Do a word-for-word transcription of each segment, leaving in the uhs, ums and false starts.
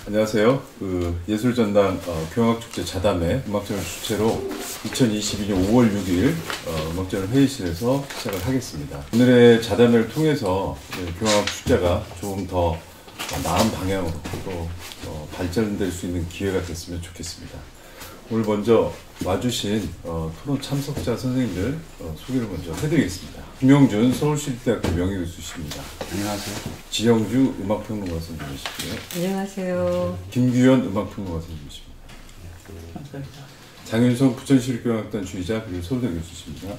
안녕하세요. 그 예술전당 어, 교향악축제 자담회 음악전을 주최로 이천이십이 년 오월 육일 어, 음악전을 회의실에서 시작을 하겠습니다. 오늘의 자담회를 통해서 교향악축제가 조금 더 나은 방향으로 또 어, 발전될 수 있는 기회가 됐으면 좋겠습니다. 오늘 먼저 와주신 어, 토론 참석자 선생님들 어, 소개를 먼저 해드리겠습니다. 김영준 서울시립대학교 명예교수십니다. 안녕하세요. 지영주 음악평론가 선생님이시고요. 안녕하세요. 김규현 음악평론가 선생님이십니다. 감사합니다. 장윤성 부천시립교향악단 주의자 그리고 서울대 교수십니다.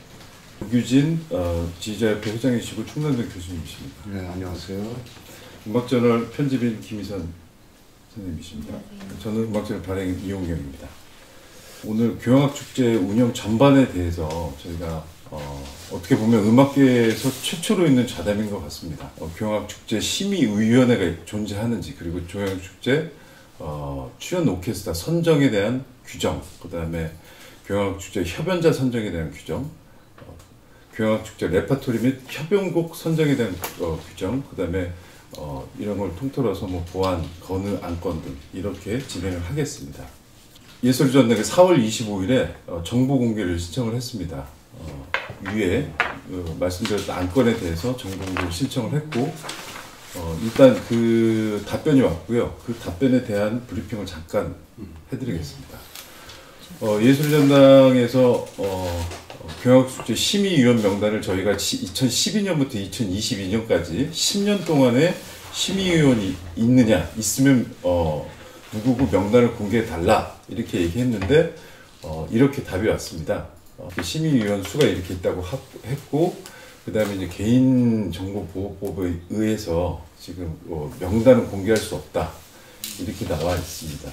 유규진 어, 지휘자협회 회장이시고 충남대 교수님이십니다. 네, 안녕하세요. 음악저널 편집인 김희선 선생님이십니다. 저는 음악저널 발행 이용경입니다. 오늘 교향악축제 운영 전반에 대해서 저희가 어, 어떻게 보면 음악계에서 최초로 있는 자담인 것 같습니다. 어, 교향악축제 심의위원회가 존재하는지, 그리고 교향악축제 어, 출연 오케스트라 선정에 대한 규정, 그 다음에 교향악축제 협연자 선정에 대한 규정, 어, 교향악축제 레파토리 및 협연곡 선정에 대한 어, 규정, 그 다음에 어, 이런 걸 통틀어서 뭐 보안, 건의, 안건 등 이렇게 진행을 하겠습니다. 예술전당에 사월 이십오일에 어, 정보 공개를 신청을 했습니다. 어, 위에 어, 말씀드렸던 안건에 대해서 정보 공개를 신청을 했고, 어, 일단 그 답변이 왔고요. 그 답변에 대한 브리핑을 잠깐 해드리겠습니다. 어, 예술전당에서 어, 교향악축제 심의위원 명단을 저희가 이천십이 년부터 이천이십이 년까지 십 년 동안의 심의위원이 있느냐, 있으면 어, 누구고 명단을 공개해달라 이렇게 얘기했는데 어, 이렇게 답이 왔습니다. 어, 심의위원 수가 이렇게 있다고 하, 했고, 그 다음에 이제 개인정보보호법에 의해서 지금 어, 명단은 공개할 수 없다 이렇게 나와 있습니다.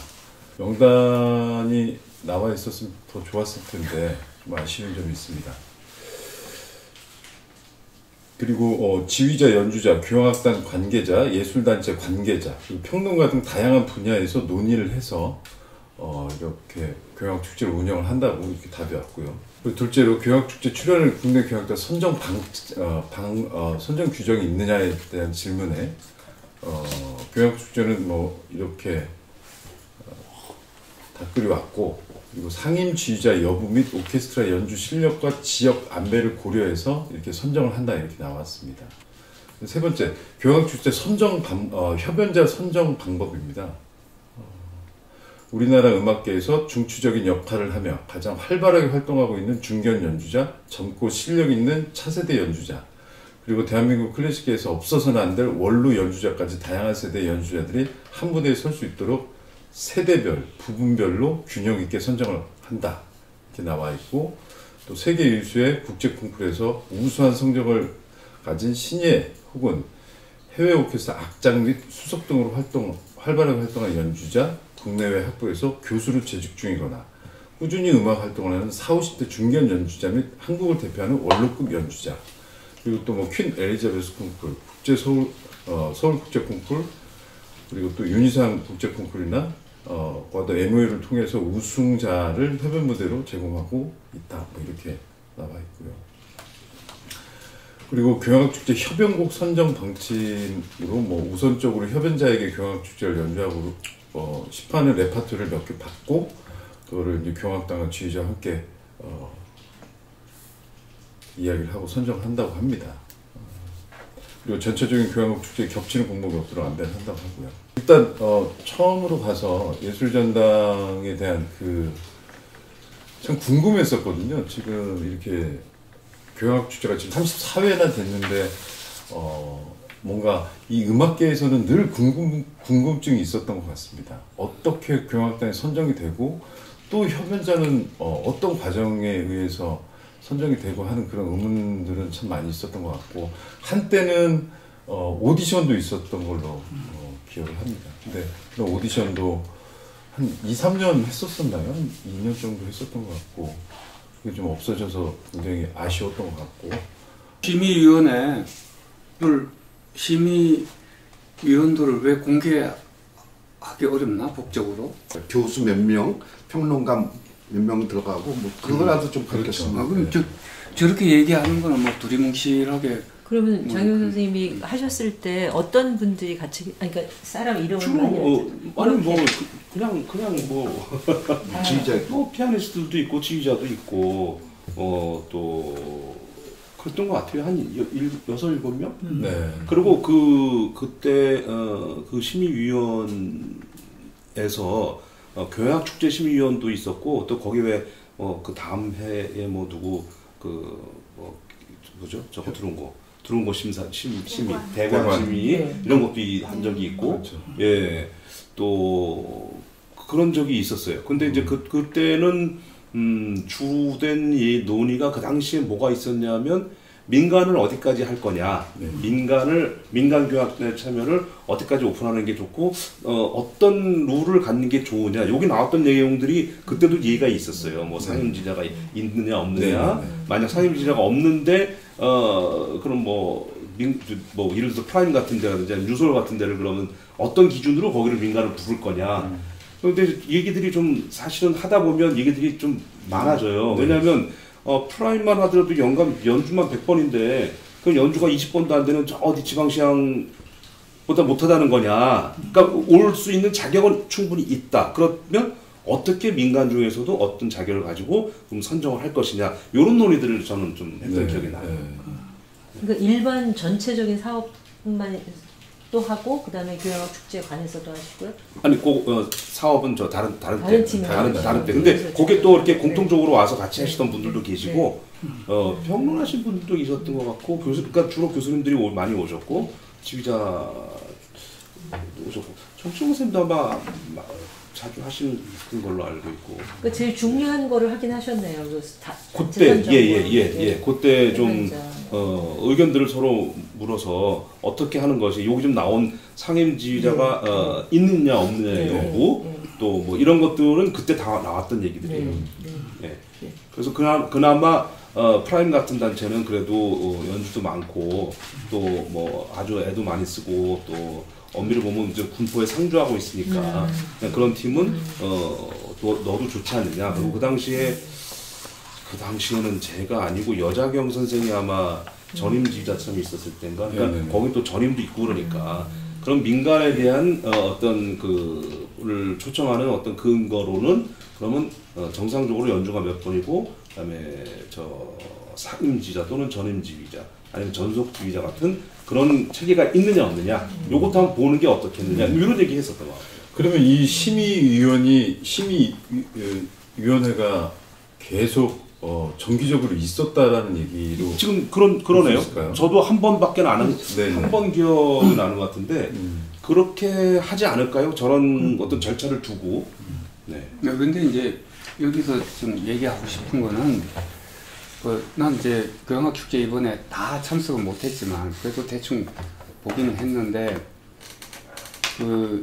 명단이 나와 있었으면 더 좋았을 텐데 좀 아쉬운 점이 있습니다. 그리고 어, 지휘자, 연주자, 교향악단 관계자, 예술단체 관계자, 그리고 평론가 등 다양한 분야에서 논의를 해서 어, 이렇게 교향악축제를 운영을 한다고 이렇게 답이 왔고요. 그리고 둘째로 교향악축제 출연을 국내 교향악단 선정 방, 어, 방 어, 선정 규정이 있느냐에 대한 질문에 어, 교향악축제는 뭐 이렇게 어, 답글이 왔고, 그리고 상임 지휘자 여부 및 오케스트라 연주 실력과 지역 안배를 고려해서 이렇게 선정을 한다 이렇게 나왔습니다. 세 번째, 교향악축제 선정 방, 어, 협연자 선정 방법입니다. 어, 우리나라 음악계에서 중추적인 역할을 하며 가장 활발하게 활동하고 있는 중견 연주자, 젊고 실력 있는 차세대 연주자, 그리고 대한민국 클래식계에서 없어서는 안 될 원루 연주자까지 다양한 세대 연주자들이 한 무대에 설 수 있도록 세대별, 부분별로 균형 있게 선정을 한다 이렇게 나와 있고, 또 세계 유수의 국제 콩쿠르에서 우수한 성적을 가진 신예 혹은 해외 오케스트라 악장 및 수석 등으로 활동, 활발하게 활동한 연주자, 국내외 학부에서 교수로 재직 중이거나 꾸준히 음악 활동을 하는 사오십 대 중견 연주자 및 한국을 대표하는 원로급 연주자, 그리고 또 뭐 퀸 엘리자베스 콩쿠르, 국제 서울 어, 서울 국제 콩쿠르, 그리고 또 윤희상 국제 콩쿠르나 어, 과도 엠오유를 통해서 우승자를 협연 무대로 제공하고 있다. 뭐 이렇게 나와 있고요. 그리고 교향악축제 협연곡 선정 방침으로 뭐 우선적으로 협연자에게 교향악축제를 연주하고 어, 시판의 레파토리를 몇 개 받고, 그거를 이제 교향악단과 지휘자와 함께 어, 이야기를 하고 선정한다고 합니다. 그리고 전체적인 교향악축제에 겹치는 공목이 없도록 안배를 한다고 하고요. 일단 어, 처음으로 가서 예술전당에 대한 그 참 궁금했었거든요. 지금 이렇게 교향악축제가 지금 삼십사 회나 됐는데 어, 뭔가 이 음악계에서는 늘 궁금, 궁금증이 있었던 것 같습니다. 어떻게 교향악단이 선정이 되고, 또 협연자는 어, 어떤 과정에 의해서 선정이 되고 하는 그런 의문들은 참 많이 있었던 것 같고, 한때는 어, 오디션도 있었던 걸로 어, 기억을 합니다. 근데 그 오디션도 한 이, 삼 년 했었었나요? 한 이 년 정도 했었던 것 같고, 그게 좀 없어져서 굉장히 아쉬웠던 것 같고. 심의위원회를, 심의위원들을 왜 공개하기 어렵나, 법적으로? 교수 몇 명, 평론가 몇 명 들어가고 뭐 그거라도 좀 밝혔으면. 아, 그럼 저, 저렇게 얘기하는 거는 뭐 두리뭉실하게 그러면 장영 선생님이 하셨을 때 어떤 분들이 같이, 아니, 그러니까 사람 이름을 주로 많이 어, 아니 뭐 이렇게. 그- 그냥 그냥 뭐 지휘자 뭐 피아니스트도 있고 지휘자도 있고 어 또 그랬던 것 같아요. 한 여, 일, 여섯 일곱 명. 네. 그리고 그 그때 어, 그 심의위원에서 어, 교양 축제 심의위원도 있었고 또 거기 왜 어, 그 다음 해에 뭐 누구 그 뭐 뭐죠 저거 들어온 거 들어온 거 심사 심 심의 대관 대관. 심의 네. 이런 것도 이- 한 적이 있고 그렇죠. 예 또 그런 적이 있었어요. 근데 이제 그 그때는 음, 주된 이 논의가 그 당시에 뭐가 있었냐면 민간을 어디까지 할 거냐, 네. 민간을 민간 교육에 참여를 어디까지 오픈하는 게 좋고 어, 어떤 룰을 갖는 게 좋으냐. 여기 나왔던 내용들이 그때도 얘기가 있었어요. 뭐 상임지자가 있느냐 없느냐. 네, 네, 네. 만약 상임지자가 없는데 어 그럼 뭐. 민, 뭐 예를 들어서 프라임 같은 데라든지 아니면 유솔 같은 데를 그러면 어떤 기준으로 거기를 민간을 부를 거냐. 그런데 얘기들이 좀 사실은 하다 보면 얘기들이 좀 많아져요. 네. 왜냐하면 어, 프라임만 하더라도 연간 연주만 백 번인데 그 연주가 이십 번도 안 되는 저 어디 지방시장보다 못하다는 거냐. 그러니까 올 수 있는 자격은 충분히 있다. 그러면 어떻게 민간 중에서도 어떤 자격을 가지고 좀 선정을 할 것이냐. 이런 논의들을 저는 좀 했던 네. 기억이 나요. 네. 그러니까 일반 전체적인 사업만 또 하고 그다음에 교양학 축제에 관해서도 하시고요. 아니, 그 어, 사업은 저 다른 다른 다른 때, 팀에 다른 하시죠. 다른 때. 근데 그래서 거기에 또 이렇게 네. 공통적으로 와서 같이 네. 하시던 분들도 계시고, 어 평론하신 분들도 있었던 것 같고, 교수, 그러니까 주로 교수님들이 오, 많이 오셨고, 지휘자 오셨고, 정치홍 선생님도 아마 마- 자주 하시는 걸로 알고 있고. 그 제일 중요한 거를 하긴 하셨네요. 그 다, 그때 재산정보. 예예예 예, 네. 예. 그때 좀 해변자. 어, 의견들을 서로 물어서 어떻게 하는 것이 여기 좀 나온 상임지휘자가 네. 어, 있느냐 없느냐 네. 여부 네. 또 뭐 이런 것들은 그때 다 나왔던 얘기들이에요. 네. 네. 예. 네. 그래서 그나, 그나마 어, 프라임 같은 단체는 그래도 어, 연주도 많고 또 뭐 아주 애도 많이 쓰고 또 엄밀히 보면 이제 군포에 상주하고 있으니까 음. 그냥 그런 팀은 어, 너, 너도 좋지 않느냐. 그리고 그 당시에 그 당시에는 제가 아니고 여자경 선생이 아마 전임 지휘자처럼 있었을 때인가. 그러니까 네네네. 거기 또 전임도 있고 그러니까 그런 민간에 대한 어, 어떤 그를 초청하는 어떤 근거로는 그러면 어, 정상적으로 연주가 몇 번이고 그다음에 저 상임 지휘자 또는 전임 지휘자 아니면 전속 지휘자 같은 그런 체계가 있느냐 없느냐. 요것도 한번 보는 게 어떻겠느냐. 이런 얘기 했었던 것 같아요. 그러면 이 심의위원이 심의위원회가 계속 어, 정기적으로 있었다라는 얘기로 지금 그런 그러네요. 볼수 있을까요? 저도 한 번밖에 안 한 네네. 한 번 기억이 나는 것 같은데 음. 그렇게 하지 않을까요? 저런 어떤 절차를 두고. 네. 네, 근데 이제 여기서 좀 얘기하고 싶은 거는 그, 난 이제 교향악 축제 이번에 다 참석은 못했지만 그래도 대충 보기는 했는데 그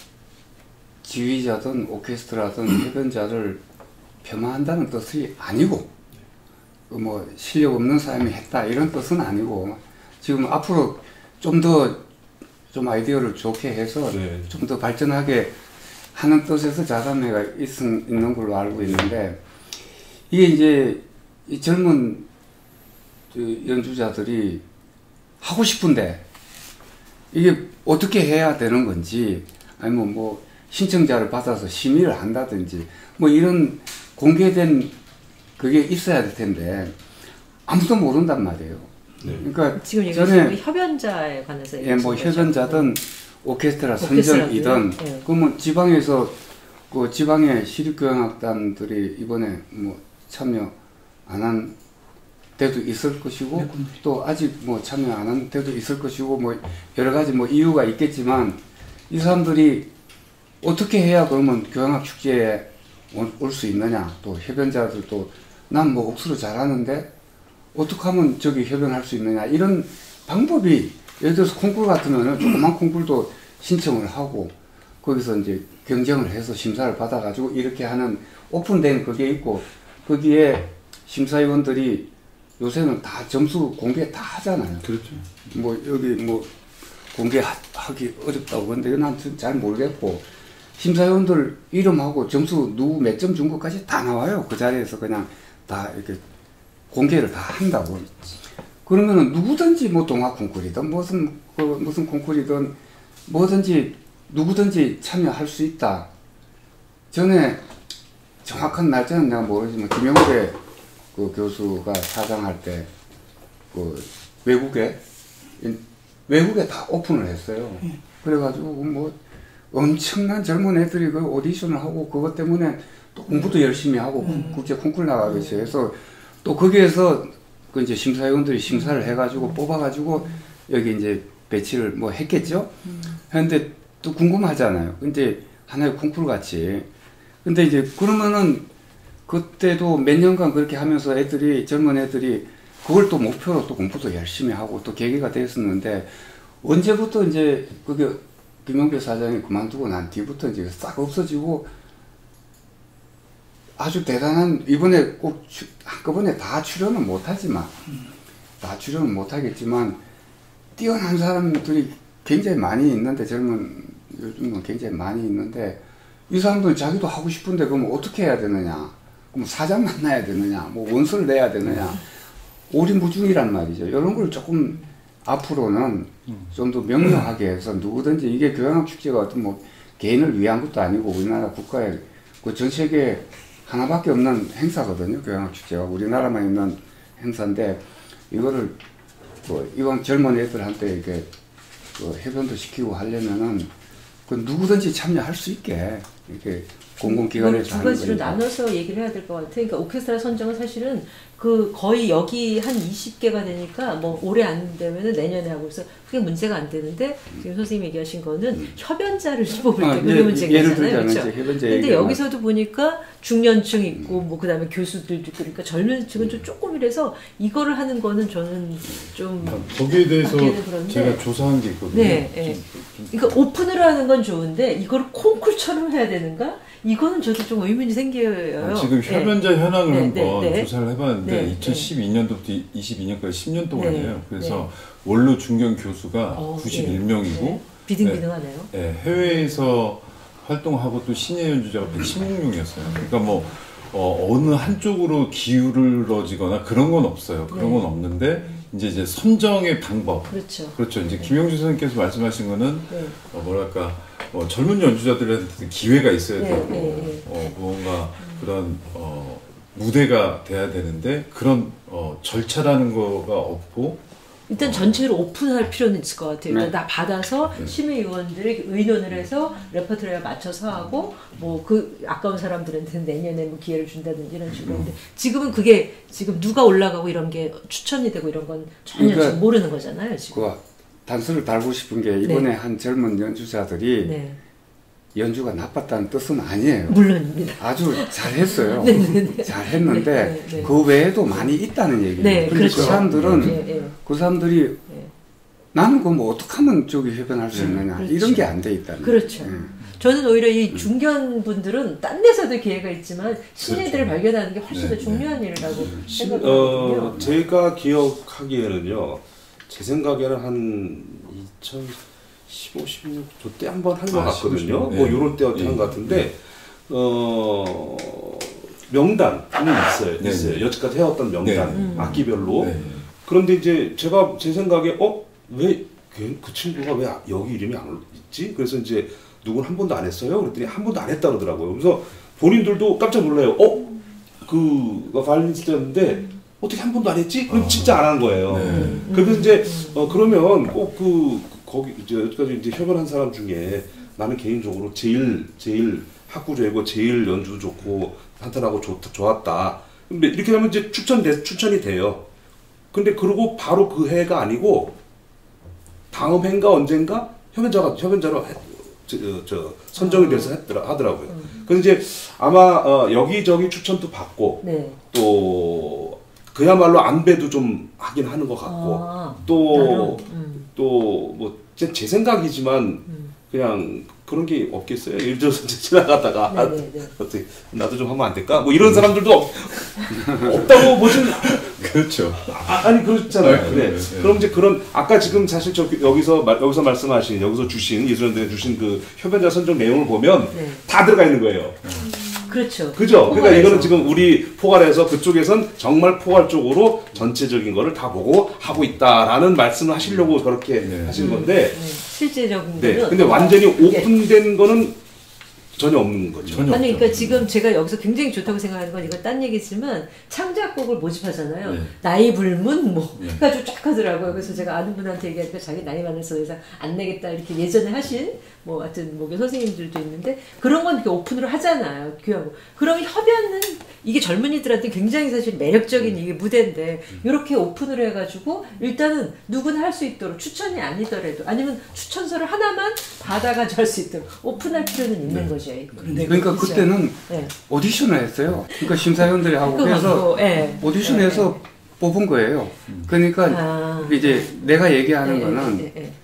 지휘자든 오케스트라든 해변자를 폄하한다는 뜻이 아니고 그 뭐 실력 없는 사람이 했다 이런 뜻은 아니고 지금 앞으로 좀 더 좀 아이디어를 좋게 해서 네. 좀 더 발전하게 하는 뜻에서 자담회가 있, 있는 걸로 알고 있는데 이게 이제 이 젊은 그 연주자들이 하고 싶은데 이게 어떻게 해야 되는 건지 아니면 뭐 신청자를 받아서 심의를 한다든지 뭐 이런 공개된 그게 있어야 될 텐데 아무도 모른단 말이에요. 네. 그러니까 지금 전에 얘기하시는 협연자에 관해서 예, 뭐 얘기하신 거죠? 협연자든 오케스트라 오케스트라도요? 선정이든 예. 그러면 지방에서 그 지방의 시립교향악단들이 이번에 뭐 참여 안 한 데도 있을 것이고 또 아직 뭐 참여 안 한 데도 있을 것이고 뭐 여러 가지 뭐 이유가 있겠지만 이 사람들이 어떻게 해야 그러면 교향악 축제에 올 수 있느냐 또 협연자들도 난 뭐 옥수로 잘하는데 어떻게 하면 저기 협연할 수 있느냐 이런 방법이 예를 들어서 콩쿨 같으면은 조그만 콩쿨도 신청을 하고 거기서 이제 경쟁을 해서 심사를 받아가지고 이렇게 하는 오픈된 그게 있고 거기에 심사위원들이 요새는 다 점수 공개 다 하잖아요. 그렇죠. 뭐 여기 뭐 공개하기 어렵다고 그런데 난 잘 모르겠고 심사위원들 이름하고 점수 누구 몇 점 준 것까지 다 나와요. 그 자리에서 그냥 다 이렇게 공개를 다 한다고. 그 그러면은 누구든지 뭐 동화 콩쿠르든 무슨 그 무슨 콩쿠르든 뭐든지 누구든지 참여할 수 있다. 전에 정확한 날짜는 내가 모르지만 김영배 그 교수가 사장할 때 그 외국에 외국에 다 오픈을 했어요. 음. 그래가지고 뭐 엄청난 젊은 애들이 그 오디션을 하고 그것 때문에 또 공부도 열심히 하고 음. 국제 콩쿠르 나가겠어요. 그래서 또 거기에서 그 이제 심사위원들이 심사를 해가지고 뽑아가지고 여기 이제 배치를 뭐 했겠죠. 음. 했는데 또 궁금하잖아요. 근데 하나의 콩쿠르 같이. 근데 이제 그러면은 그때도 몇 년간 그렇게 하면서 애들이 젊은 애들이 그걸 또 목표로 또 공부도 열심히 하고 또 계기가 됐었는데 언제부터 이제 그게 김영배 사장이 그만두고 난 뒤부터 이제 싹 없어지고 아주 대단한 이번에 꼭 주, 한꺼번에 다 출연은 못하지만 다 출연은 못하겠지만 뛰어난 사람들이 굉장히 많이 있는데 젊은 요즘은 굉장히 많이 있는데 이 사람들은 자기도 하고 싶은데 그럼 어떻게 해야 되느냐? 그럼 사장 만나야 되느냐? 뭐 원서를 내야 되느냐? 오리무중이란 말이죠. 이런 걸 조금 앞으로는 좀 더 명료하게 해서 누구든지 이게 교양학 축제가 어떤 뭐 개인을 위한 것도 아니고 우리나라 국가의 그 전 세계에 하나밖에 없는 행사거든요. 교양학 축제가 우리나라만 있는 행사인데 이거를 뭐 이왕 젊은 애들한테 이렇게 그 해변도 시키고 하려면은 그 누구든지 참여할 수 있게 이렇게 공공기관에서 두 가지로 나눠서 얘기를 해야 될 것 같아요. 그러니까 오케스트라 선정은 사실은 그 거의 여기 한 이십 개가 되니까 뭐 올해 안 되면은 내년에 하고 있어. 그게 문제가 안 되는데 지금 선생님이 얘기하신 거는 음. 협연자를 뽑을 아, 때 그게 예, 문제잖아요. 그렇죠. 근데 여기서도 보니까 중년층 있고 뭐 그다음에 교수들도 있고 그러니까 젊은층은 좀 조금이라서 이거를 하는 거는 저는 좀 거기에 대해서 제가 조사한 게 있거든요. 네, 네. 그러니까 오픈을 하는 건 좋은데 이걸 콩쿨처럼 해야 되는가? 이거는 저도 좀 의문이 생겨요. 아, 지금 협연자 네. 현황을 네, 한번 네, 네. 조사를 해봤는데 네, 이천십이 년도부터 이십이 년까지 십 년 동안이에요. 네, 그래서 네. 원로 중견 교수가 어, 구십일 명이고 네. 비등비등하네요. 네, 네, 해외에서 활동하고 또 신예 연주자가 백십육 명이었어요. 그러니까 뭐 어, 어느 한쪽으로 기울어지거나 그런 건 없어요. 그런 건 없는데 이제 이제 선정의 방법. 그렇죠. 그렇죠. 이제 김영주 선생님께서 말씀하신 거는 네. 어, 뭐랄까 어, 젊은 연주자들한테 기회가 있어야 네, 되고 네, 네. 어, 무언가 그런 어, 무대가 돼야 되는데 그런 어, 절차라는 거가 없고 일단 전체를 오픈할 필요는 있을 것 같아요. 일단 네. 다 받아서 네. 심의위원들이 의논을 해서 레퍼토리에 맞춰서 하고 뭐 그 아까운 사람들한테는 내년에 뭐 기회를 준다든지 이런 식으로 하는데 지금은 그게 지금 누가 올라가고 이런 게 추천이 되고 이런 건 전혀 그러니까 지금 모르는 거잖아요. 지금. 그 단서를 달고 싶은 게 이번에 네. 한 젊은 연주자들이 네. 연주가 나빴다는 뜻은 아니에요. 물론입니다. 아주 잘했어요. 네, 네, 네. 잘했는데 네, 네, 네. 그 외에도 많이 있다는 얘기예요. 네, 근데 그렇죠. 그 사람들은 네, 네. 그 사람들이 네. 나는 그 뭐 어떻게 하면 저기 협연할 수 있느냐 그렇죠. 이런 게 안 돼 있다는. 그렇죠. 네. 저는 오히려 이 중견 분들은 딴 데서도 기회가 있지만 신예들을 그렇죠. 발견하는 게 훨씬 더 네, 중요한 네. 일이라고 신, 생각하거든요. 어, 제가 기억하기에는요, 제 생각에는 한 이천십오, 십육 저 때 한 번 한 것 아, 같거든요. 십오, 뭐 네. 요럴 때 네. 한 것 같은데 어 명단은 있어요. 네. 있어요. 여태까지 해왔던 명단 네. 음. 악기별로. 네. 그런데 이제 제가 제 생각에 어 왜 그 친구가 왜 여기 이름이 안 있지? 그래서 이제 누군 한 번도 안 했어요. 그랬더니 한 번도 안 했다 그러더라고요. 그래서 본인들도 깜짝 놀라요. 어? 그 바이올리니스트였는데 어떻게 한 번도 안 했지? 그럼 진짜 안 한 거예요. 네. 그래서 이제 어 그러면 꼭 그 거기 이제 여기까지 이제 협연한 사람 중에 나는 개인적으로 제일 제일 학구적이고 제일 연주도 좋고 탄탄하고 좋, 좋았다. 근데 이렇게 하면 이제 추천돼 추천이 돼요. 근데 그러고 바로 그 해가 아니고 다음 해인가 언젠가 협연자가 협연자로 해, 저, 저 선정이 돼서 했더라 하더라고요. 그래서 이제 아마 어, 여기저기 추천도 받고 네. 또 그야말로 안배도 좀 하긴 하는 것 같고 아, 또 음. 또 뭐 제 생각이지만 음. 그냥 그런 게 없겠어요. 예를 들어서 지나가다가 네, 네, 네. 어떻게 나도 좀 하면 안 될까? 뭐 이런 사람들도 없, 없다고 보진 그렇죠. 아, 아니 그렇잖아요. 네, 그래. 네, 네. 그럼 이제 그런 아까 지금 사실 저 여기서 말, 여기서 말씀하신 여기서 주신 예술원들에 주신 그 협연자 선정 내용을 보면 네. 다 들어가 있는 거예요. 그렇죠. 그죠? 그러니까 포괄해서. 이거는 지금 우리 포괄해서 그쪽에선 정말 포괄적으로 전체적인 거를 다 보고 하고 있다라는 말씀을 하시려고 저렇게 네. 하신 건데, 네, 실제적인 네. 거는 근데 완전히 예. 오픈된 거는 전혀 없는 거죠. 전혀 아니 없죠. 그러니까 지금 제가 여기서 굉장히 좋다고 생각하는 건 이건 딴 얘기지만 창작곡을 모집하잖아요. 네. 나이 불문 뭐 네. 해가지고 쫙 하더라고요. 그래서 제가 아는 분한테 얘기하니까 자기 나이 많아서 그래서 안 내겠다 이렇게 예전에 하신 뭐 하여튼 뭐 선생님들도 있는데 그런 건 이렇게 오픈으로 하잖아요. 교하고 그럼 협연은 이게 젊은이들한테 굉장히 사실 매력적인 이게 무대인데 이렇게 오픈을 해가지고 일단은 누구나 할 수 있도록 추천이 아니더라도 아니면 추천서를 하나만 받아가지고 할 수 있도록 오픈할 필요는 있는 거죠. 그런데 그러니까 그렇죠? 그때는 네. 오디션을 했어요. 그러니까 심사위원들이 하고 그거 그래서 갖고, 예. 오디션에서 뽑은 거예요. 그러니까 아. 이제 내가 얘기하는 예, 거는 예, 예, 예.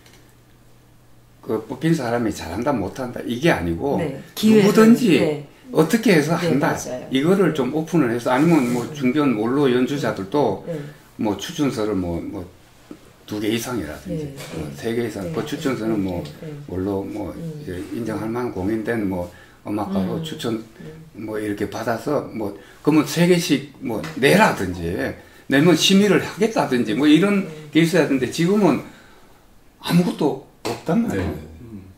그 뽑힌 사람이 잘한다 못한다 이게 아니고 네. 기회를, 누구든지 네. 어떻게 해서 네, 한다. 맞아요. 이거를 좀 오픈을 해서 아니면 뭐 중견 원로 연주자들도 네. 뭐 추천서를 뭐 뭐 두 개 이상이라든지 네, 뭐 네. 세 개 이상 네, 그 추천서는 뭐 네, 네. 원로 뭐 음. 이제 인정할 만한 공인된 뭐 음악가로 음. 추천 뭐 이렇게 받아서 뭐 그러면 세 개씩 뭐 내라든지 내면 심의를 하겠다든지 뭐 이런 게 있어야 되는데 지금은 아무것도 없단 말이에요. 네.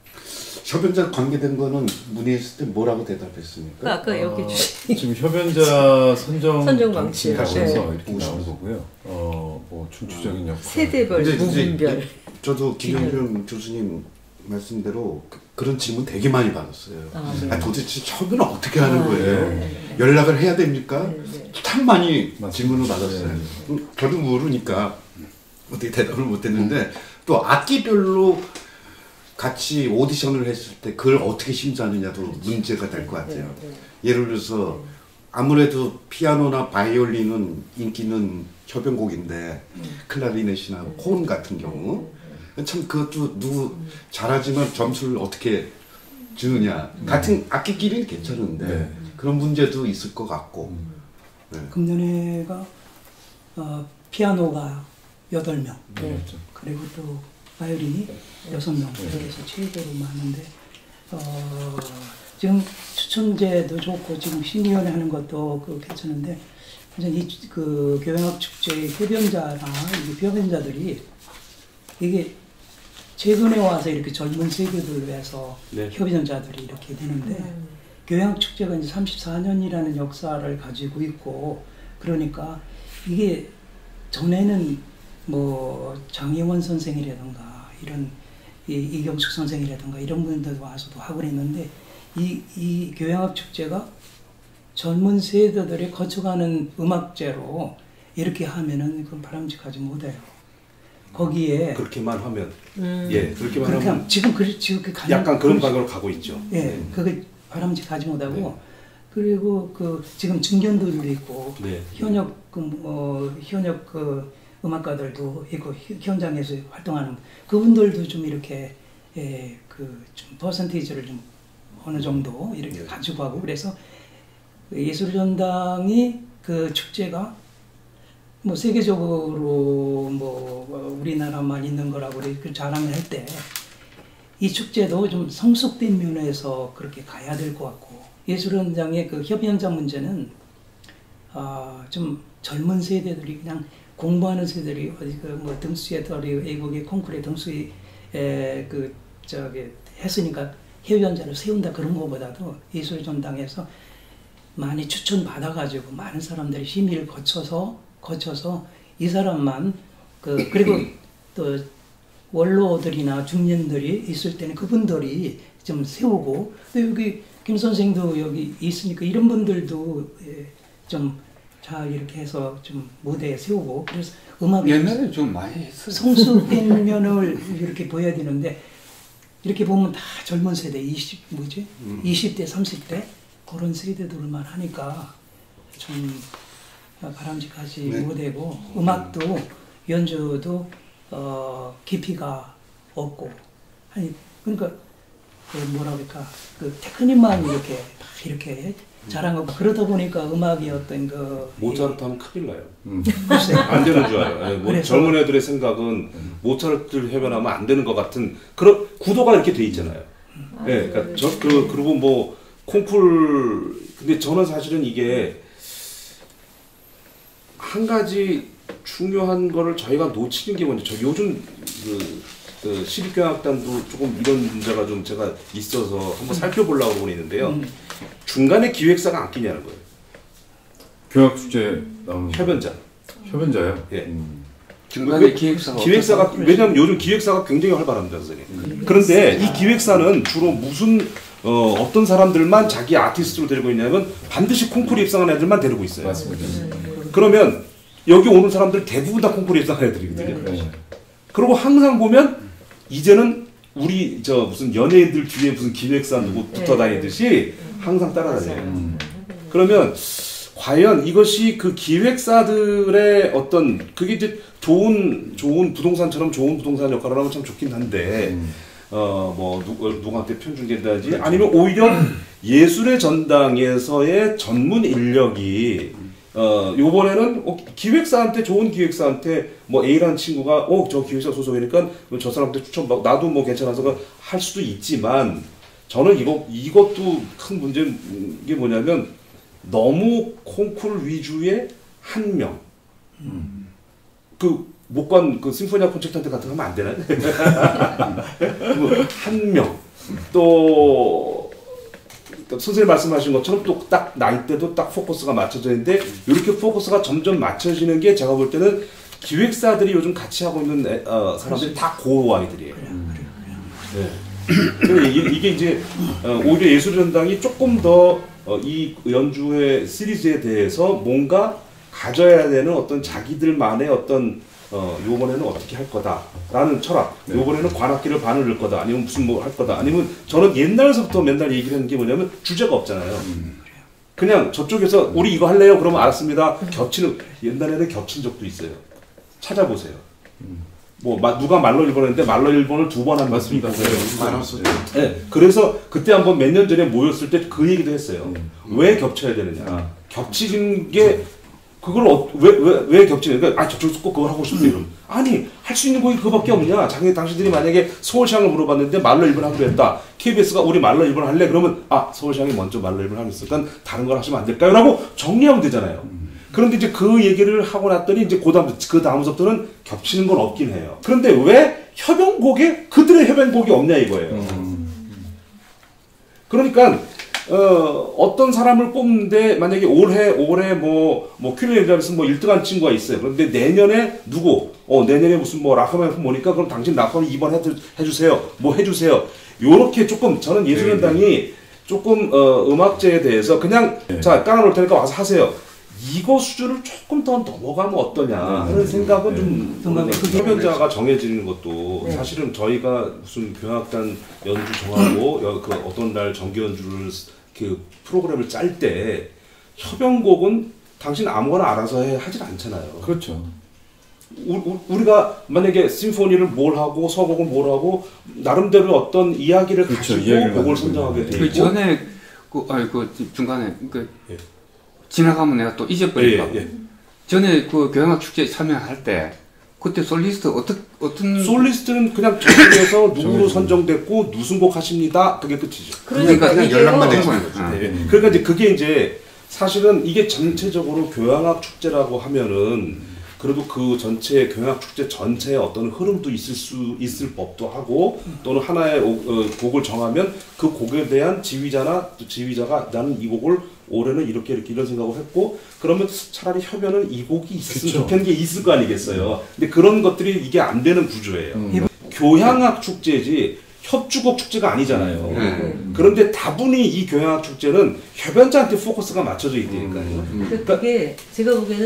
협연자 관계된 거는 문의했을 때 뭐라고 대답했습니까? 그 아까 여기 어, 주신 지금 협연자 선정 선정 방침에 방침. 따라서 네. 이렇게 나온 거고요. 어, 뭐 춤추적인 역할. 세대별, 근데 이제 무분별. 저도 김영준 교수님 말씀대로 그, 그런 질문 되게 많이 받았어요. 아, 네. 아, 도대체 협연을 어떻게 하는 아, 거예요? 네, 네. 연락을 해야 됩니까? 네, 네. 참 많이 맞습니다. 질문을 받았어요. 네. 음, 저도 모르니까 어떻게 대답을 못했는데 또 악기별로 같이 오디션을 했을 때 그걸 어떻게 심사하느냐도 문제가 될 것 같아요. 네, 네. 예를 들어서 아무래도 피아노나 바이올린은 인기는 협연곡인데 클라리넷이나 콘 같은 경우 참 그것도 누구 잘하지만 점수를 어떻게 주느냐 같은 악기끼리는 괜찮은데 네. 그런 문제도 있을 것 같고 네. 금년에가 어, 피아노가 여덟 명 네. 그렇죠. 그리고 또 바이올린이 여섯 명 이렇게 해서 최대로 많은데 어, 지금 추천제도 좋고 지금 심의위원회 하는 것도 그 괜찮은데 우선 이그 교향악 축제의 협연자나 이 협연자들이 이게 최근에 와서 이렇게 젊은 세대들을 위해서 네. 협연자들이 이렇게 되는데 음. 교향 축제가 이제 삼십사 년이라는 역사를 가지고 있고 그러니까 이게 전에는 뭐 장혜원 선생이라든가 이런 이, 이경숙 선생이라든가 이런 분들 와서도 하고 그랬는데 이, 이 교향악 축제가 젊은 세대들이 거쳐가는 음악제로 이렇게 하면은 그건 바람직하지 못해요. 거기에 그렇게만 하면, 음. 예, 그렇게만 그렇게 하면 하면 지금 그 지금 그 가능- 약간 그런 그럴 수- 방향으로 가고 있죠. 예, 그게 바람직하지 못하고 그리고 그 지금 중견들도 있고 네. 현역 그 어, 현역 그 음악가들도 있고 히- 현장에서 활동하는 그분들도 좀 이렇게 예, 그좀 퍼센테이지를 좀 어느 정도 이렇게 네. 가지고 하고 그래서 예술전당이 그 축제가 뭐 세계적으로 뭐 우리나라만 있는 거라고 그 자랑을 할 때 이 축제도 좀 성숙된 면에서 그렇게 가야 될 것 같고 예술현장의 그 협연자 문제는 아, 좀 젊은 세대들이 그냥 공부하는 세대들이 어디 그 뭐 등수에 떨이 외국의 콩쿠르에 등수에 그 저기 했으니까 협연자를 세운다 그런 것보다도 예술전당에서 많이 추천 받아가지고 많은 사람들이 심의를 거쳐서 거쳐서 이 사람만 그 그리고 또 원로들이나 중년들이 있을 때는 그분들이 좀 세우고 또 여기 김 선생도 여기 있으니까 이런 분들도 좀 잘 이렇게 해서 좀 무대에 세우고 그래서 음악이 옛날에 좀 많이 했어요. 성숙된 면을 이렇게 보여야 되는데 이렇게 보면 다 젊은 세대 이십 뭐지 음. 이십 대 삼십 대 그런 세대들만 하니까 좀 바람직하지 네. 못하고 음악도 연주도 어, 깊이가 없고 아니 그러니까 그 뭐라 그럴까 그 테크닉만 이렇게 막 이렇게 자랑하고 그러다 보니까 음악이 어떤 그 모차르트 하면 큰일 나요. 음. 글쎄 안 되는 줄 알아요. 아니, 뭐 그래서- 젊은 애들의 생각은 모차르트를 협연하면 안 되는 것 같은 그런 구도가 이렇게 돼 있잖아요. 아, 예, 그러니까 저 그 그리고 뭐 콩쿨 근데 저는 사실은 이게 한 가지 중요한 거를 저희가 놓치는 게 뭔지 저 요즘 그, 그 시립교향악단도 조금 이런 문제가 좀 제가 있어서 한번 살펴보려고 하고 있는데요. 음. 중간에 기획사가 안 끼냐는 거예요. 교향축제 나오는 협연자. 협연자요? 예. 음. 중간에 왜- 기획사가 기획사가 없어서? 왜냐하면 요즘 기획사가 굉장히 활발합니다, 선생님. 음. 그런데 이 기획사는 주로 무슨 어, 어떤 사람들만 자기 아티스트로 데리고 있냐면 반드시 콩쿠르 입상한 애들만 데리고 있어요. 맞습니다. 그러면 여기 오는 사람들 대부분 다 콩쿠르 입상한 애들이거든요. 네. 그리고 항상 보면 이제는 우리 저 무슨 연예인들 뒤에 무슨 기획사 누구 붙어 다니듯이 항상 따라다녀요. 음. 그러면 과연 이것이 그 기획사들의 어떤 그게 이제 좋은 좋은 부동산처럼 좋은 부동산 역할을 하면 참 좋긴 한데 음. 어뭐 누구한테 편중된다든지 아니면 오히려 예술의 전당에서의 전문 인력이 어 요번에는 어, 기획사한테 좋은 기획사한테 뭐 A라는 친구가 어 저 기획사 소속이니까 저 사람한테 추천받고 나도 뭐 괜찮아서 할 수도 있지만 저는 이거 이것도 큰 문제인 게 뭐냐면 너무 콩쿨 위주의 한 명. 그 목관 그 심포니아 콘체르토 같은 거 하면 안 되나요? 한 명. 또, 또 선생님 말씀하신 것처럼 또 딱 나이대도 딱 포커스가 맞춰져 있는데 이렇게 포커스가 점점 맞춰지는 게 제가 볼 때는 기획사들이 요즘 같이 하고 있는 애, 어, 사람들이 다 고 아이들이에요. 네. 그래서 이게, 이게 이제 어, 오히려 예술전당이 조금 더 이 연주회 시리즈에 대해서 뭔가 가져야 되는 어떤 자기들만의 어떤 어 요번에는 어떻게 할 거다라는 철학. 네. 요번에는 관악기를 반을 넣을 거다. 아니면 무슨 뭐 할 거다. 아니면 저는 옛날서부터 맨날 얘기를 하는 게 뭐냐면 주제가 없잖아요. 그냥 저쪽에서 우리 이거 할래요? 그러면 알았습니다. 겹치는 옛날에는 겹친 적도 있어요. 찾아보세요. 뭐 마- 누가 말로 일 번 했는데 말로 일 번을 두 번 한 맞습니다. 것도 있고. 네. 많았었죠. 네, 그래서 그때 한번 몇 년 전에 모였을 때 그 얘기도 했어요. 음. 왜 겹쳐야 되느냐. 겹치는 게 그걸 어, 왜, 왜, 왜 겹치는 거야? 아, 저쪽에서 꼭 그걸 하고 싶대. 이러면. 아니, 할 수 있는 곡이 그거밖에 없냐. 장애, 당신들이 만약에 서울시장을 물어봤는데 말로 일 번 하기로 했다. 케이비에스가 우리 말로 일 번 할래? 그러면 아, 서울시장이 먼저 말로 일 번 하겠으니까 다른 걸 하시면 안 될까요? 라고 정리하면 되잖아요. 그런데 이제 그 얘기를 하고 났더니 이제 그 다음, 그 다음부터는 겹치는 건 없긴 해요. 그런데 왜 협연곡에 그들의 협연곡이 없냐 이거예요. 음. 그러니까 어, 어떤 사람을 뽑는데 만약에 올해 올해 뭐뭐 큐리에이터에서 뭐 일 등한 친구가 있어요. 그런데 내년에 누구? 어 내년에 무슨 뭐 라커맨 보니까 그럼 당신 라커맨 이번 해 해주세요. 뭐 해주세요. 요렇게 조금 저는 예술연당이 조금 어, 음악제에 대해서 그냥 네. 자 깔아놓을 테니까 와서 하세요. 이거 수준을 조금 더 넘어가면 어떠냐 하는 네. 생각은 네. 좀 생각은 그게 협연자가 정해지는 것도 네. 사실은 저희가 무슨 교향악단 연주 정하고 여- 그 어떤 날 정기 연주를 쓰- 그 프로그램을 짤 때 협연곡은 당신 아무거나 알아서 해 하질 않잖아요. 그렇죠. 우, 우, 우리가 만약에 심포니를 뭘 하고 서곡은 뭘 하고 나름대로 어떤 이야기를 그렇죠. 가지고 이야기를 곡을 가지고 선정하게 있는데. 돼 그 있고 전에 그 아니 그 중간에 그 예. 지나가면 내가 또 잊어버릴까. 예, 예. 전에 그 교향악 축제 참여할 때 그때 솔리스트 어떻게 어떤 솔리스트는 그냥 저쪽에서 누구로 정해지는. 선정됐고 무슨 곡 하십니다. 그게 끝이죠. 그러니까 그냥 이게요. 연락만 어떤 해주는 거예요. 거죠. 아. 네. 그러니까 이제 그게 이제 사실은 이게 전체적으로 교향악 축제라고 하면은 그래도 그 전체 교향악 축제 전체의 어떤 흐름도 있을 수 있을 법도 하고 또는 하나의 오- 어, 곡을 정하면 그 곡에 대한 지휘자나 또 지휘자가 나는 이 곡을 올해는 이렇게 이렇게 이런 생각을 했고 그러면 차라리 협연은 이 곡이 있었으면 그쵸. 좋겠는 게 있을 거 아니겠어요. 근데 그런 것들이 이게 안 되는 구조예요. 음. 교향악 축제지 협주곡 축제가 아니잖아요. 네. 그런데 다분히 이 교향악 축제는 협연자한테 포커스가 맞춰져 있다니까요. 그- 그게 제가 보기에는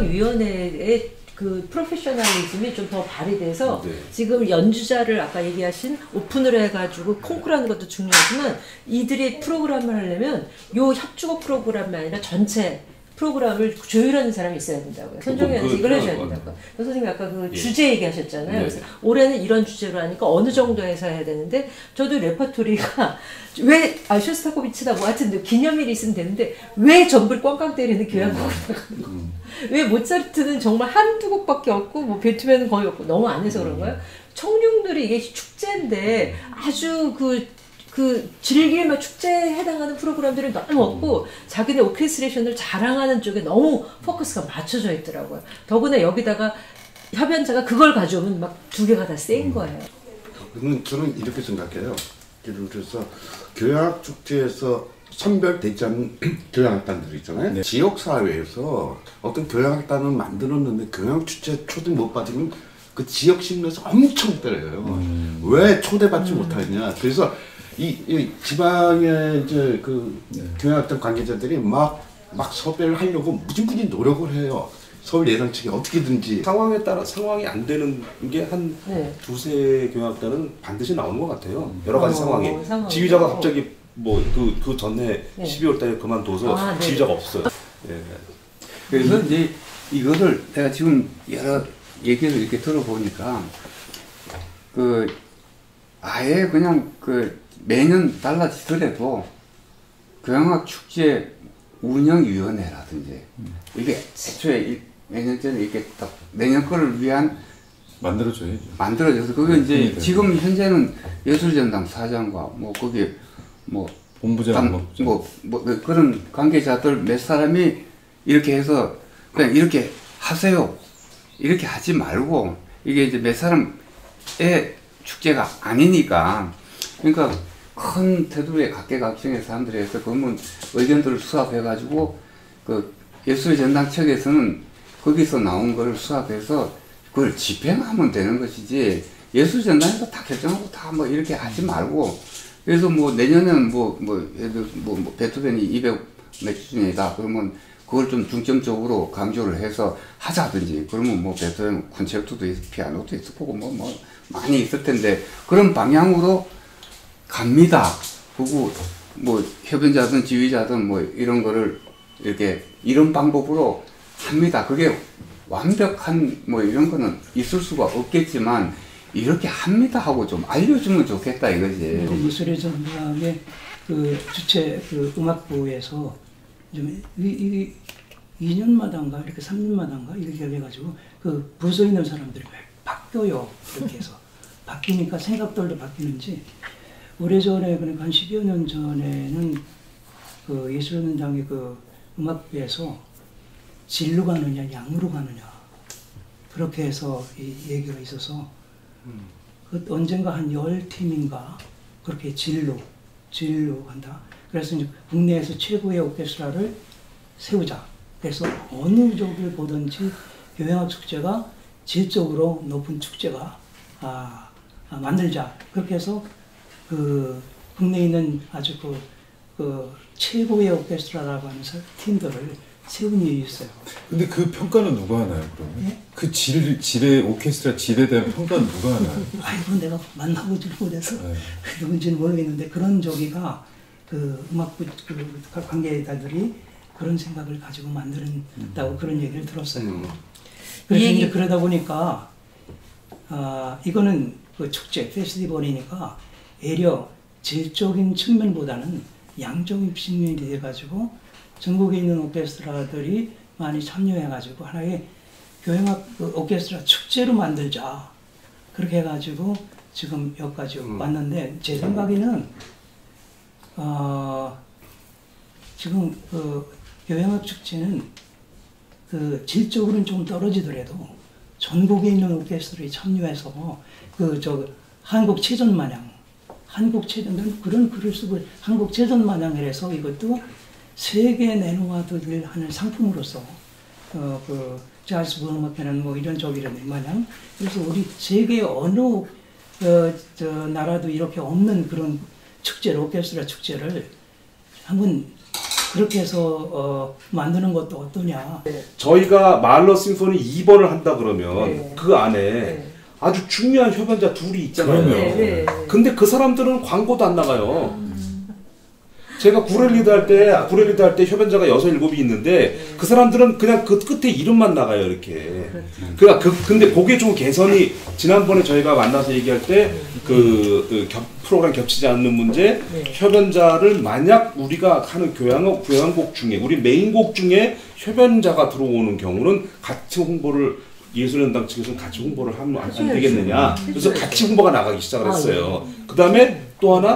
선정위원회의 그 프로페셔널리즘이 좀 더 발휘돼서 네. 지금 연주자를 아까 얘기하신 오픈을 해가지고 콩쿠르하는 것도 중요하지만 이들이 프로그램을 하려면 요 협주곡 프로그램이 아니라 전체 프로그램을 조율하는 사람이 있어야 된다고요. 선정위원회에서 그- 이걸 그- 해줘야 그- 된다고요. 선생님이 아까 그 예. 주제 얘기하셨잖아요. 네. 그래서 올해는 이런 주제로 하니까 어느 정도에서 해야 되는데 저도 레퍼토리가 왜 아 쇼스타코비치다 뭐 하여튼 기념일이 있으면 되는데 왜 전부를 꽝꽝 때리는 교향곡을 나가는 거. 왜 모차르트는 정말 한두 곡밖에 없고 뭐 베토벤은 거의 없고 너무 안 해서 그런 거예요. 청룡들이 이게 축제인데 아주 그 그 즐길만 축제에 해당하는 프로그램들이 너무 없고 자기네 오케스트레이션을 자랑하는 쪽에 너무 포커스가 맞춰져 있더라고요. 더구나 여기다가 협연자가 그걸 가져오면 막 두 개가 다 쎄인 거예요. 저는, 저는 이렇게 생각해요. 예를 들어서 교향 축제에서 선별되지 않은 교향악단들 있잖아요. 네. 지역사회에서 어떤 교향악단을 만들었는데 교향축제 초대 못 받으면 그 지역 심리에서 엄청 때려요. 음. 왜 초대받지 음. 못하냐. 그래서 이, 이 지방의 이제 그 네. 교향악단 관계자들이 막, 막 섭외를 하려고 무지무지 노력을 해요. 서울 예상책이 어떻게든지. 상황에 따라 상황이 안 되는 게 한 네. 두세 교향악단은 반드시 나오는 것 같아요. 여러 가지 어, 상황이. 상황이. 지휘자가 갑자기 뭐 그 그 전에 네. 십이월 달에 그만둬서 아, 네. 지휘자가 없어요. 네. 그래서 이제 이것을 내가 지금 여러 얘기를 이렇게 들어보니까 그 아예 그냥 그 매년 달라지더라도 교향악 축제 운영위원회라든지 음. 이게 애초에 매년 전에 이렇게 딱 내년 거를 위한 만들어줘야죠. 만들어져서 그게 이제 되고. 지금 현재는 예술전당 사장과 뭐 거기 뭐 본부장 뭐, 뭐, 뭐 그런 관계자들 몇 사람이 이렇게 해서 그냥 이렇게 하세요. 이렇게 하지 말고 이게 이제 몇 사람의 축제가 아니니까 그러니까 큰 테두리에 각계각층의 사람들이 해서 그러면 의견들을 수합해가지고 그 예술전당 측에서는 거기서 나온 걸 수합해서 그걸 집행하면 되는 것이지 예술전당에서 다 결정하고 다 뭐 이렇게 하지 말고 그래서 뭐 내년에는 뭐, 뭐, 예를 들어 뭐, 뭐 베토벤이 이백 몇 주년이다. 그러면 그걸 좀 중점적으로 강조를 해서 하자든지 그러면 뭐 베토벤 콘체르토도 있고 피아노도 있을 거고 뭐, 뭐 많이 있을 텐데 그런 방향으로 갑니다. 그리고 뭐 협연자든 지휘자든 뭐 이런 거를 이렇게 이런 방법으로 합니다. 그게 완벽한 뭐 이런 거는 있을 수가 없겠지만 이렇게 합니다 하고 좀 알려주면 좋겠다 이거지. 예술의 전당의 그 주최 그 음악부에서 좀 이 이 년마다인가 이렇게 삼 년마다인가 이렇게 해가지고 그 부서 있는 사람들이 바뀌어요. 이렇게 해서 바뀌니까 생각들도 바뀌는지 오래전에 그러니까 한 십여 년 전에는 그 예술전당의 그 음악부에서 질로 가느냐 양으로 가느냐 그렇게 해서 이 얘기가 있어서 음. 그 언젠가 한 열 팀인가 그렇게 질로 질로 간다. 그래서 이제 국내에서 최고의 오케스트라를 세우자. 그래서 어느 쪽을 보든지 교향악 축제가 질적으로 높은 축제가 아, 아, 만들자. 그렇게 해서 그 국내에 있는 아주 그, 그 최고의 오케스트라라고 하는 팀들을 세운 일이 있어요. 근데 그 평가는 누가 하나요, 그러면? 예? 그 질, 질의, 오케스트라 질에 대한 평가는 누가 하나요? 아이고, 내가 만나보지를 못해서 네. 누군지는 모르겠는데, 그런 저기가, 그 음악부 그 관계자들이 그런 생각을 가지고 만든다고 음. 그런 얘기를 들었어요. 음. 그래서 이제 그러다 보니까, 아, 이거는 그 축제, 페스티벌이니까, 애려 질적인 측면보다는 양적인 측면이 돼가지고, 전국에 있는 오케스트라들이 많이 참여해가지고 하나의 교향악 그 오케스트라 축제로 만들자. 그렇게 해가지고 지금 여기까지 음. 왔는데 제 생각에는 어, 지금 그 교향악 축제는 그 질적으로는 좀 떨어지더라도 전국에 있는 오케스트라에 참여해서 그 저 한국 체전 마냥 한국 체전은 그런 글을 쓰고 한국 체전 마냥을 해서 이것도 세계 내놓아들 하는 상품으로서 어, 그 자즈 음악회는 뭐 이런 저기라는 마냥 그래서 우리 세계 어느 어, 저 나라도 이렇게 없는 그런 축제를 오케스트라 축제를 한번 그렇게 해서 어, 만드는 것도 어떠냐. 저희가 마을러 심포니 이 번을 한다 그러면 네. 그 안에 네. 아주 중요한 협연자 둘이 있잖아요. 네, 네. 근데 그 사람들은 광고도 안 나가요. 음. 제가 구렐리드 할 때, 구렐리드 할 때 협연자가 여섯, 일곱이 있는데, 네. 그 사람들은 그냥 그 끝에 이름만 나가요, 이렇게. 그러니까 그, 근데 그게 좀 개선이, 지난번에 저희가 만나서 얘기할 때, 그, 그 겹, 프로그램 겹치지 않는 문제, 네. 협연자를 만약 우리가 하는 교향곡, 교향곡 중에, 우리 메인곡 중에 협연자가 들어오는 경우는 같이 홍보를, 예술연당 측에서는 같이 홍보를 하면 안, 안 되겠느냐. 그래서 같이 홍보가 나가기 시작을 했어요. 그 다음에 또 하나,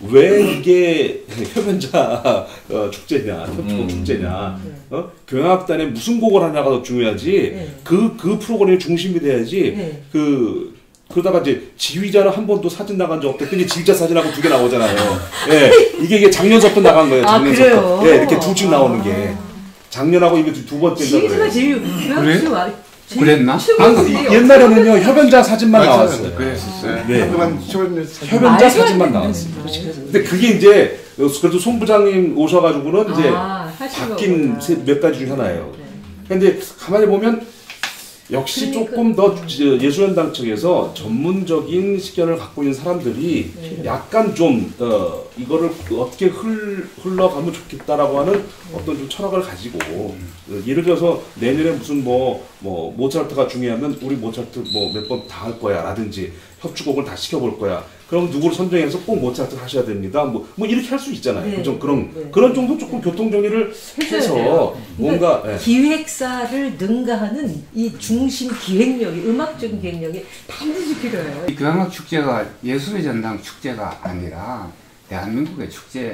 왜 이게 협연자 어, 축제냐, 협곡 음. 축제냐, 어? 교향악단에 무슨 곡을 하냐가 더 중요하지. 그그 네. 그 프로그램이 중심이 돼야지. 네. 그 그러다가 이제 지휘자는 한 번도 사진 나간 적 없댔더니 지휘자 사진하고 두 개 나오잖아요. 예, 이게 이게 작년서부터 나간 거예요. 아, 작년서부터. 그래요? 예, 이렇게 둘씩 나오는 게 작년하고 이게 두 번째인가 지휘자가 그래요. 제일 그래? 제일 그랬나? 최고 아, 제일 옛날에는요 협연자 사진만 맞아요. 나왔어요. 그랬었어요. 네. 하지만 협연 사진 협연자 말도 안 사진만 되는 나왔어요. 거지. 근데 그게 이제 그래도 송 부장님 오셔가지고는 이제 아, 하신 바뀐 거구나. 세- 몇 가지 중에 하나예요. 네. 근데 가만히 보면 역시 그러니까- 조금 더 예술연당 측에서 전문적인 식견을 갖고 있는 사람들이 네. 약간 좀 어, 이거를 어떻게 흘, 흘러가면 좋겠다라고 하는 어떤 좀 철학을 가지고 어, 예를 들어서 내년에 무슨 뭐, 뭐 모차르트가 중요하면 우리 모차르트 뭐 몇 번 다 할 거야 라든지 협주곡을 다 시켜볼 거야. 그럼 누구를 선정해서 꼭 모차르트 하셔야 됩니다. 뭐, 뭐 이렇게 할 수 있잖아요. 네. 좀 그런 네. 그런 정도 조금 교통 정리를 해줘야 해서 돼요. 뭔가 그러니까 예. 기획사를 능가하는 이 중심 기획력이 음악적인 기획력이 반드시 필요해요. 이 교향악 축제가 예술의 전당 축제가 아니라 대한민국의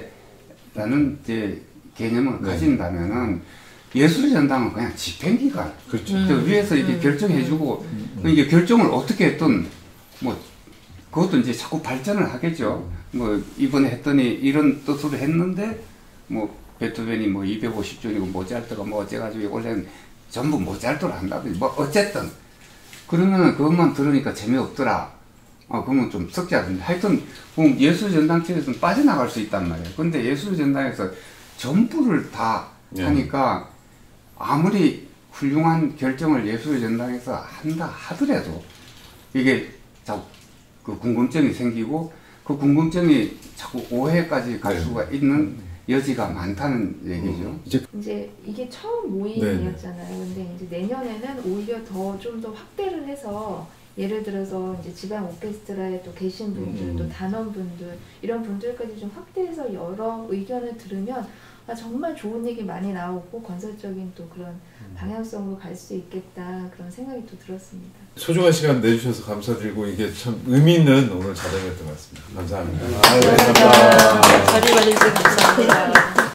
축제라는 이제 개념을 네. 가진다면은 예술의 전당은 그냥 집행기관. 그렇죠. 음. 그 위에서 이렇게 음. 결정해주고 이게 결정을 어떻게 했든 뭐 그것도 이제 자꾸 발전을 하겠죠. 뭐 이번에 했더니 이런 뜻으로 했는데 뭐 베토벤이 뭐 이백오십 주년이고 모차르트가 뭐 어째가지고 원래는 전부 모차르트로 한다든지 뭐 어쨌든 그러면은 그것만 들으니까 재미없더라. 아 그러면 좀 섞자든지 하여튼 뭐 예술 전당체에서는 빠져나갈 수 있단 말이에요. 근데 예술 전당에서 전부를 다 네. 하니까 아무리 훌륭한 결정을 예술 전당에서 한다 하더라도 이게 자꾸 그 궁금증이 생기고 그 궁금증이 자꾸 오해까지 갈 네. 수가 있는 여지가 많다는 얘기죠. 이제 이제 이게 처음 모임이었잖아요. 근데 이제 내년에는 오히려 더 좀 더 확대를 해서 예를 들어서 이제 지방 오케스트라에 또 계신 분들, 음. 또 단원분들 이런 분들까지 좀 확대해서 여러 의견을 들으면 아, 정말 좋은 얘기 많이 나오고 건설적인 또 그런 방향성으로 갈 수 있겠다 그런 생각이 또 들었습니다. 소중한 시간 내주셔서 감사드리고 이게 참 의미 있는 오늘 자정이었던 것 같습니다. 감사합니다. 아유, 감사합니다. 자리 봐주셔서 감사합니다.